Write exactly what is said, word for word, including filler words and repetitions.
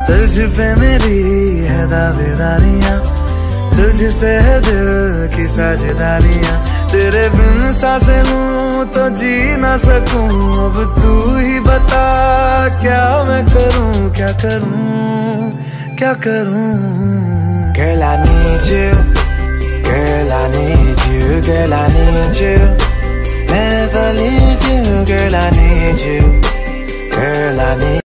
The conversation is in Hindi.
तुझ पे मेरी है दावेदारियां, तुझसे है दिल की साझेदारियां। तेरे बिन सांसें लूं तो जी ना सकूं। अब तू ही बता क्या मैं करूं, क्या करूं, क्या करूं। Girl, I need you, girl, I need you, girl, I need you, never leave you, girl, I need you, girl, I need